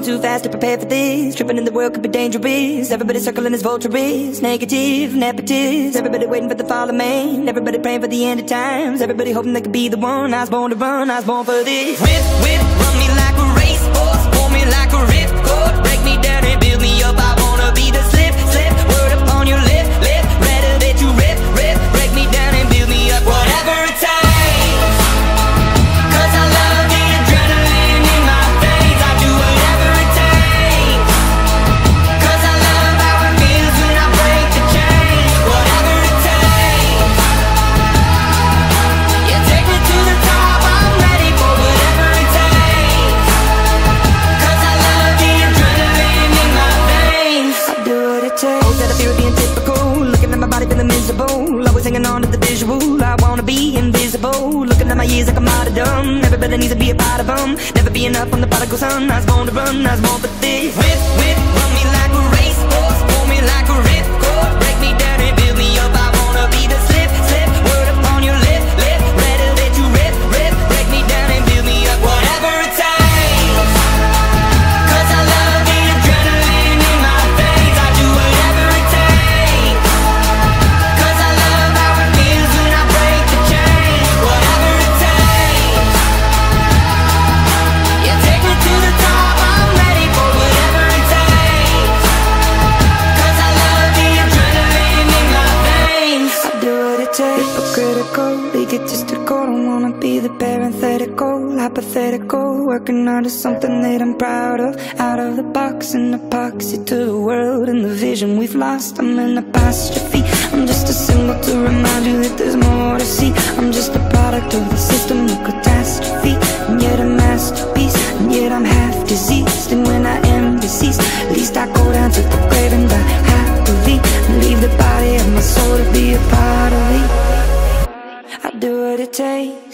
too fast to prepare for this. Tripping in the world could be dangerous. Everybody circling as vultures. Negative, nepotist. Everybody waiting for the fall of man. Everybody praying for the end of times. Everybody hoping they could be the one. I was born to run, I was born for this. Whip, whip, run me like a racehorse. Pull me like a ripcord. Break me down and build me up. I wanna be the slip, slip. Word upon your lip, lip. Rather that you rip, rip. Break me down and build me up. Whatever it takes. Always hanging on to the visual. I wanna be invisible. Looking at my years like I'm martyrdom. Everybody needs to be a part of them. Never be enough on the prodigal son. I was born to run, I was born for this. Whip, whip, run me like a racehorse. Pull me like a ripcord. Break me down and build me up. I wanna be the slip, slip. Word upon your lip, lip. Rather that you rip, rip. Break me down and build me up. Whatever it takes. Hypocritical, egotistical. Don't wanna be the parenthetical, hypothetical. Working out of something that I'm proud of. Out of the box, an epoxy to the world and the vision we've lost. I'm an apostrophe. I'm just a symbol to remind you that there's more to see. I'm just a product of the system of catastrophe, and yet a masterpiece. And yet I'm half diseased, and when I am deceased, at least I go down to the grave and die happily, and leave the body of my soul to be a part of me. I do what it takes.